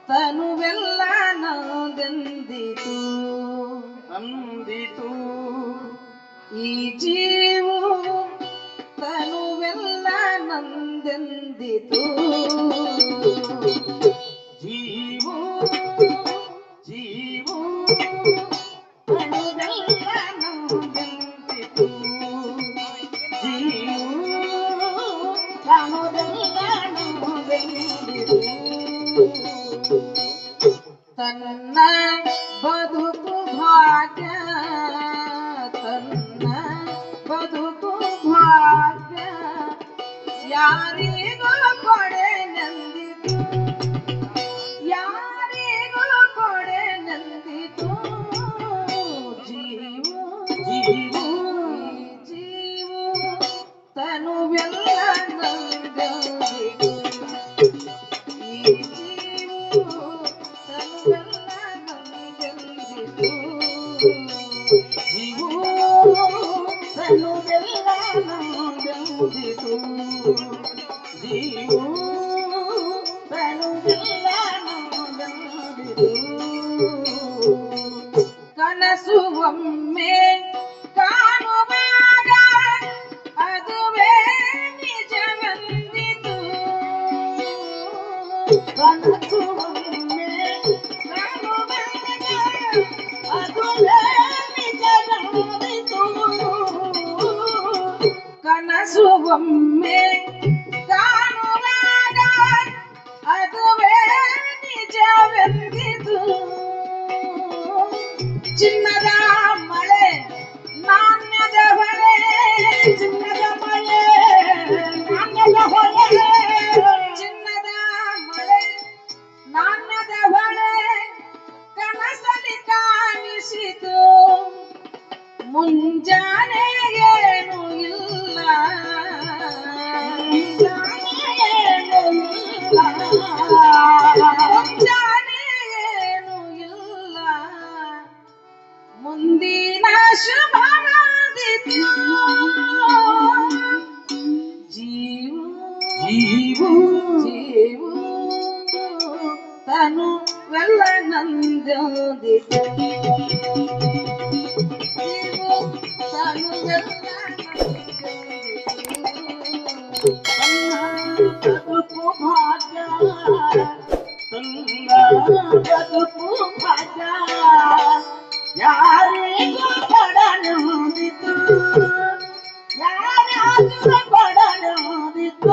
ತನುವೆಲ್ಲ ನಂದೆಂದಿತು ಅಂದಿತು ಈ ಜೀವು ತನುವೆಲ್ಲ ನಂದೆಂದಿತು ಜೀವು ಜೀವು ತನುವೆಲ್ಲ ನಂದೆಂದಿತು ಜೀವು ತನುವೆಲ್ಲ ನಂದೆಂದಿತು ತನ್ನ ಬದುಕು ಭಾಗ್ಯ ತನ್ನ ಬದುಕು ಭಾಗ್ಯ ಯಾರಿಗೂ ಕೊಡೆನೆಂದಿತು ಯಾರಿಗೂ ಕೊಡೆನೆಂದಿತು ಜೀವು ಜೀವು ಜೀವು ತನುವೆಲ್ಲ ನಂದೆಂದಿತು ಈ ಜೀವು ತನುವೆಲ್ಲ ನಂದೆಂದಿತು ಜೀವು ತನುವೆಲ್ಲ ನಂದೆಂದಿತು ಜೀವು ತನುವೆಲ್ಲ ನಂದೆಂದಿತು ಕನಸು ಒಮ್ಮೆ ಕಾಣುವಾಗ ಅದುವೇ ನಿಜವೆಂದಿತು ಕನಸು ಒಮ್ಮೆ ಕಾಣುವಾಗ ಅದುವೇ ನಿಜವೆಂದಿತು ಕನಸು ಒಮ್ಮೆ ಕಾಣುವಾಗ ಅದುವೇ ನಿಜವೆಂದಿತು ಚಿನ್ನದ ಮಳೆ ನಾಣ್ಯದ ಹೊಳೆ ಚಿನ್ನದ ಮಳೆ ನಾಣ್ಯದ ಹೊಳೆ ಚಿನ್ನದ ಮಳೆ ನಾಣ್ಯದ ಹೊಳೆ ಕನಸಲ್ಲಿ ಕಾಣಿಸಿತು ಮುಂಜಾನೆ ಏನು ಇಲ್ಲ ಮುಂಜಾನೆ ಏನು ಇಲ್ಲ ಮುಂದಿನ ಶುಭ ಬಂದಿತು ಜೀವು ಜೀವು ಜೀವು ತನು ಎಲ್ಲ ನಂದೆಂದಿತು ಜೀವು ತನು ಎಲ್ಲ ನಂದೆಂದಿತು ತನ್ನ ಬದುಕು ಭಾಗ್ಯ ತನ್ನ ಬದುಕು ಭಾಗ್ಯ ಯಾರಿಗೂ ಕೊಡನುದಿತು ಯಾರಾದರೂ ಕೊಡನುದಿತು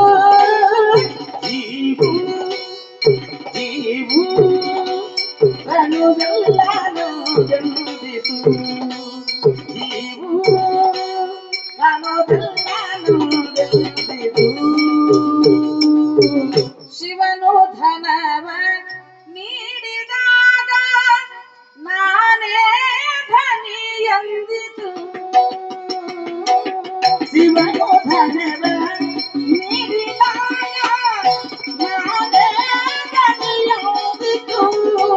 ಜೀವು ಜೀವು ತನುವೆಲ್ಲ ನಂದೆಂದಿತು ಜೀವು ತನುವೆಲ್ಲ ನಂದೆಂದಿತು ಶಿವನು ಧನವ ನೀಡಿದಾಗ ನಾನೇ ಧನಿ ಎಂದಿತು ಶಿವನು ಧನವ ನೀಡಿದಾಗ ನಾನೇ ಧನಿಯೆಂದಿತು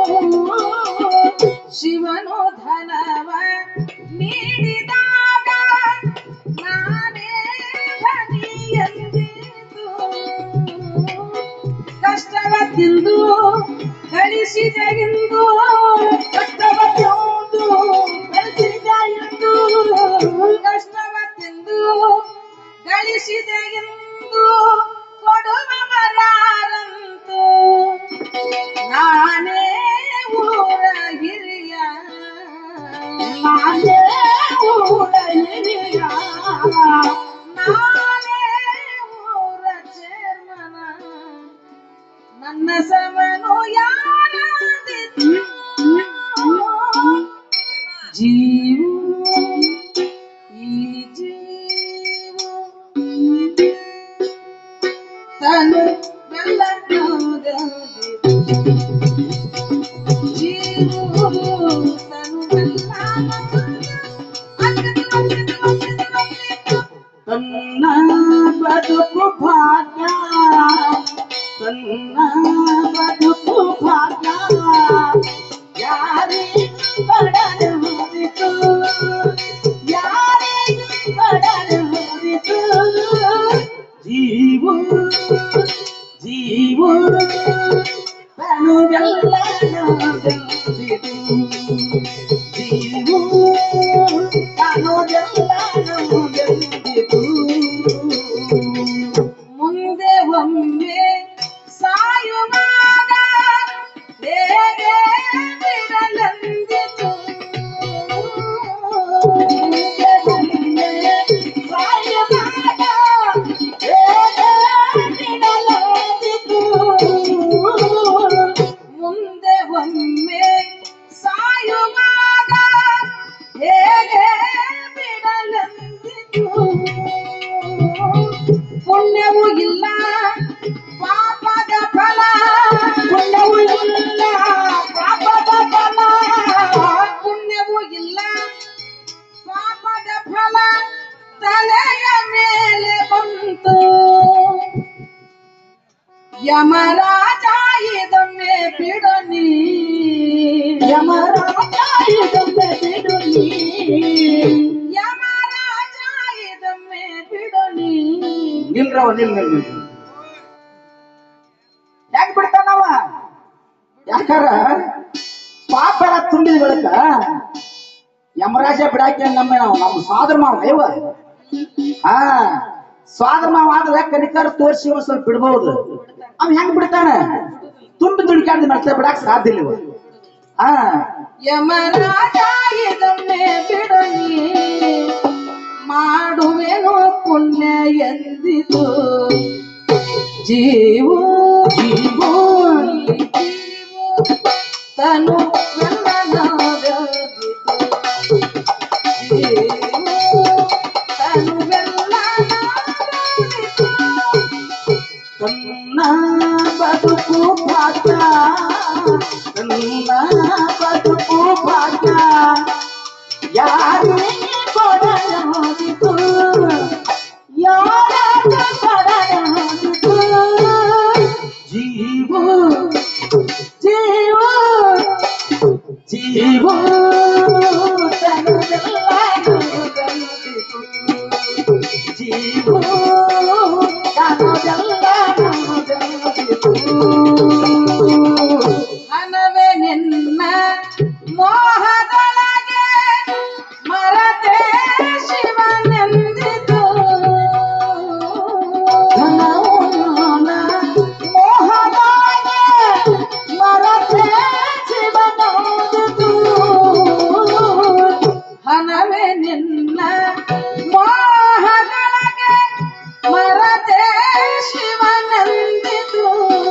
ಶಿವನು ಧನವ ನೀಡಿದಾಗ ನಾನೇ ಧನಿ ಎಂದಿತು ಕಷ್ಟವ ತಿಂದು ಗಳಿಸಿದ ಎಂದು ಕಷ್ಟವ ತಿಂದು ಗಳಿಸಿದ ಎಂದು ಕಷ್ಟವ ತಿಂದು ಗಳಿಸಿದ ಎಂದು ಕೊಡುವವರಾರಂತು ನಾನೇ ಊರ ಹಿರಿಯ ನಾನೇ ಊರ ಹಿರಿಯ ನಾನೇ ಊರ ಚೇರ್ಮನ ನನ್ನ ಸಮನು ಯಾರಾದಿತು ಜೀವು ಈ ಜೀವು ತನು ಎಲ್ಲ ನಂದೆಂದಿತು ಜೀವು ತನು ಎಲ್ಲ ತನ್ನ ಬದುಕು ಭಾಗ್ಯ ತನ್ನ ಬದುಕು ಭಾಗ್ಯ ಯಾರಿಗೂ ಕೊಡನುದಿತು ಯಾರಿಗೂ ಕೊಡನುದಿತು ಜೀವು ಜೀವು ತನುವೆಲ್ಲ ನೊಂದೆಂದಿತು. ಜೀವು ತನುವೆಲ್ಲ ನೊಂದೆಂದಿತು. ಮುಂದೆ ಒಮ್ಮೆ ಸಾಯುವಾಗ ಹೇಗೆ ಬಿಡಲೆಂದಿತು. ಮುಂದೆ ಒಮ್ಮೆ ಸಾಯುವಾಗ ಹೇಗೆ ಬಿಡಲೆಂದಿತು. ಮುಂದೆ ಒಮ್ಮೆ ಸಾಯುವಾಗ ಹೇಗೆ ಬಿಡಲೆಂದಿತು. ಪುಣ್ಯವೂ ಇಲ್ಲ ಪಾಪದ ಫಲ. ಪುಣ್ಯವೂ ಇಲ್ಲ ಪಾಪದ ಫಲ. ಪುಣ್ಯವೂ ಇಲ್ಲ ಪಾಪದ ಫಲ ತಲೆಯ ಮೇಲೆ ಬಂತು. ಯಮರಾಜ ಇದೊಮ್ಮೆ ಬಿಡನಿ. ಯಮರಾಜ ಇದೊಮ್ಮೆ ಬಿಡುನಿ. ಯಮರಾಜ ಇದೊಮ್ಮೆ ಬಿಡನಿ. ನಿಲ್ರವ ನಿಲ್ ಯಾಕೆ ಬಿಡ್ತಾನವ? ಯಾಕಾರ ಪಾಪ ಎಲ್ಲ ತುಂಬಿದ ಬೆಳಕ ಯಮರಾಜ ಬಿಡಾಕಿ ನಮ್ಮ ಸೋದರ ಮಾವ ಅಯ್ಯವ. ಹಾ ಸೋದರ ಮಾವ ಆದ್ರೆ ಕನಿಕರ ತೋರಿಸಿ ಒಂದ್ ಸ್ವಲ್ಪ ಬಿಡ್ಬಹುದು. ಅವ್ ಹೆಂಗ್ ಬಿಡ್ತಾನ? ತುಂಬಿ ದುಡ್ಕಾಂಡ್ ಮತ್ತೆ ಬಿಡಾಕ್ ಸಾಧ್ಯ ಇಲ್ಲ. ಹಾ ಯಮರಾಜ ಇದೊಮ್ಮೆ ಬಿಡನಿ. ಮಾಡುವೆನು ಪುಣ್ಯ ಎಂದಿತು. ಜೀವು ಜೀವು ತನು ಬೆಲ್ಲನದಿತು. ಜೀವು ತನು ಬೆಲ್ಲನದಿತು. ತನ್ನ ಬದುಕು ಭಾಗ್ಯ, ತನ್ನ ಬದುಕು ಭಾಗ್ಯ ಯಾರಿಗೆ ಕೊಡಲಾಗಿತು. ಯಾರಿಗೆ ಕೊಡಲಾಗಿತು. ಜೀವು ಜೀವು ಜೀವು ತನ್ನೆಲ್ಲ ನೊಂದೆಂದಿತು. ಜೀವು ತನ್ನೆಲ್ಲ ನೊಂದೆಂದಿತು. ಹಣವೇ ನಿನ್ನ ಮೋಹದೊಳಗೆ ಮರತೆ ಶಿವನೆಂದಿತು. ಧನವನ್ನ ಮೋಹದಾಗೆ ಮರತೆ ಶಿವನೊಂದಿತು. ಹಣವೇ ನಿನ್ನ ಮೋಹದೊಳಗೆ ಮರತೆ ಶಿವನೆಂದಿತು.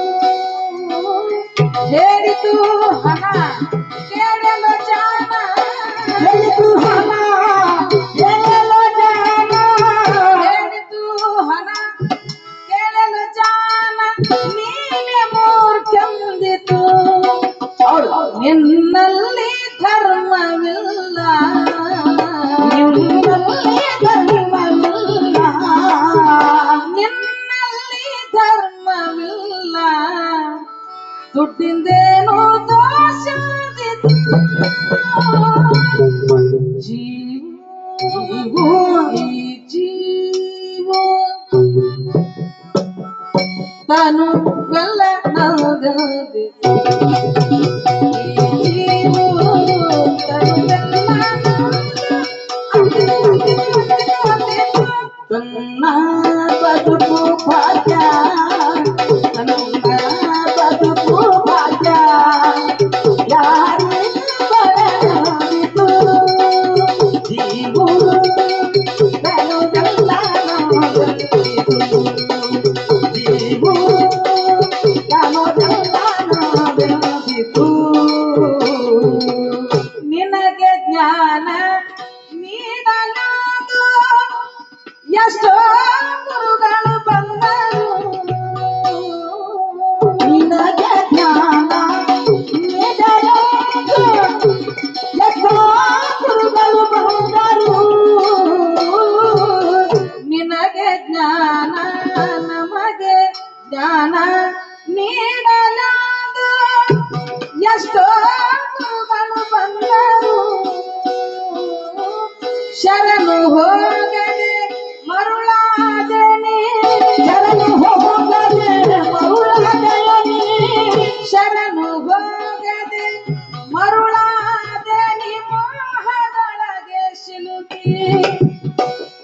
ಹೇಳಿತು ಹಣ ಕೇಳಲು ಜಾಣ. ಹೇಳಿತು ಹಣ ಕೇಳಲು ಜಾಣ. ಹೇಳಿತು ಹಣ ಕೇಳಲು ಜಾಣ. ನೀನೆ ಮೂರ್ಖಂದಿತು. ನಿನ್ನಲ್ಲಿ ಧರ್ಮವಿಲ್ಲ. ನಿನ್ನಲ್ಲಿ ಧರ್ಮವಿಲ್ಲ. ನಿನ್ನಲ್ಲಿ ಧರ್ಮವಿಲ್ಲ. ದುಡ್ಡಿಂದೇನು ದೋಷದಿತು. ಜೀವು ಈ ಜೀವು ತಾನು ಬೆಲ್ಲ ನೊಂದೆಂದಿತು. ಈ ಜೀವು ತಾನು ಬೆಲ್ಲ ನೊಂದೆಂದಿತು. ತನ್ನ ಬದುಕು ಭಾಗ್ಯ, ತನ್ನ ಬದುಕು ಭಾಗ್ಯ ಯಾರಿಗೆ ಕೊಡಲಾಗಿತು. ಜೀವು ತನುವೆಲ್ಲ ನೊಂದೆಂದಿತು. ಜೀವು ತನುವೆಲ್ಲ ನೊಂದೆಂದಿತು. ನಿನಗೆ ಜ್ಞಾನ ನೀಡಲಾದು ಎಷ್ಟೋ ಗುರುಗಳು ಬಂದರು. ನಿನಗೆ ಜ್ಞಾನ ನೀಡಲಾದು ಎಷ್ಟೋ ಗುರುಗಳು ಬಂದರು. ನಿನಗೆ ಜ್ಞಾನ ನಮಗೆ ಜ್ಞಾನ ನೀಡಲಾದು ಎಷ್ಟೋ ಗುರುಗಳು ಬಂದರು. ಶರಣು ಹೋಗದೆ ಮರುಳಾದನೆ. ಶರಣು ಹೋಗದೆ ಮರುಳಾದನೆ. ಶರಣು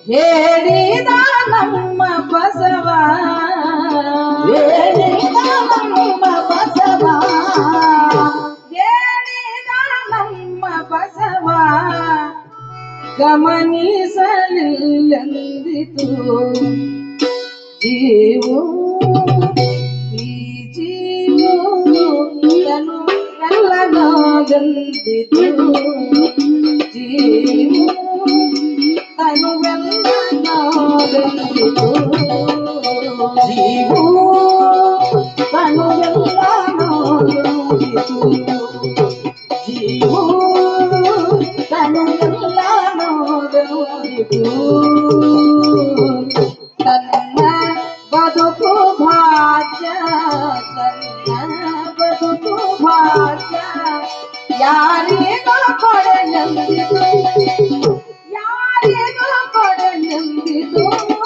ಹೇಳಿದ ನಮ್ಮ ಬಸವ ಹೇಳಿದ ನಮ್ಮ ಬಸವ ಹೇಳಿದ ನಮ್ಮ ಬಸವ ಗಮನಿಸಲಿಲ್ಲಂದಿತು ಜೀವು ಈ ಜೀವು ತನು ಎಲ್ಲ ನೋದಂದಿತು ಜೀವು ತನುವೆಲ್ಲ ನೋದಂದಿತು ಜೀವು ತನುವೆಲ್ಲ ನೋದಂದಿತು ಜೀವು ತನುವೆಲ್ಲ ನೋದಂದಿತು ತನ್ನ ಬದುಕು ಭಾಗ್ಯ ತನ್ನ ಬದುಕು ಭಾಗ್ಯ ಯಾರಿಗೋ ಕೊಡಲೆಂದಿತು ಯಾರಿಗೋ ಕೊಡಲೆಂದಿತು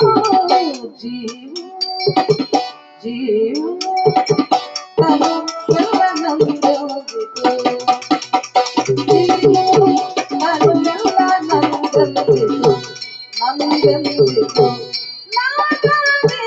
ಜೀವು ಜೀವು ತನು ಎಲ್ಲ ನಂಬಿತು ಜೀವು ತನು ಎಲ್ಲ ನಂಬಿತು ನಂಬಿತು ನಾಗರಿಕ